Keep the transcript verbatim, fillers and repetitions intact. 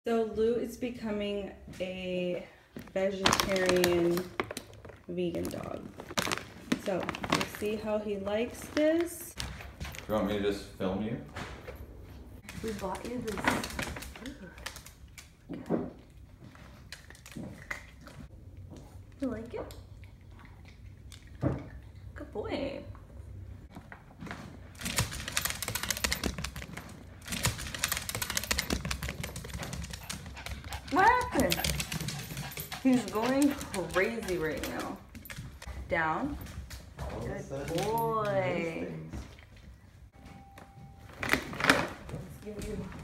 So Lou is becoming a vegetarian vegan dog. So we'll see how he likes this. Do you want me to just film you? We bought you this. Okay. You like it? Good boy. What happened? He's going crazy right now. Down. Good boy. Let's give you